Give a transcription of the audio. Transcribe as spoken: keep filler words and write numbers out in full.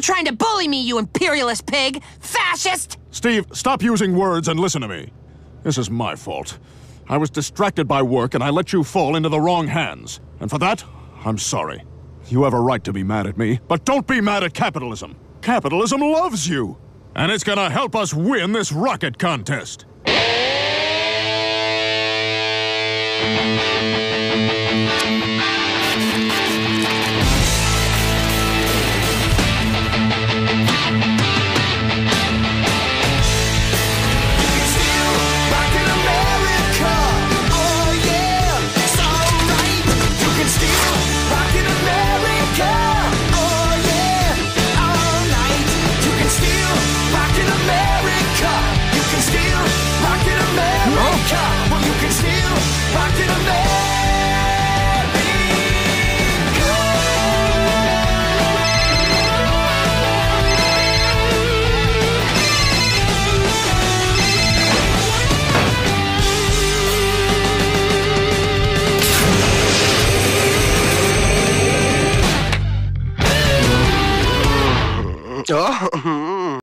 You're trying to bully me, you imperialist pig! Fascist! Steve, stop using words and listen to me. This is my fault. I was distracted by work and I let you fall into the wrong hands. And for that, I'm sorry. You have a right to be mad at me, but don't be mad at capitalism. Capitalism loves you! And it's gonna help us win this rocket contest! Oh.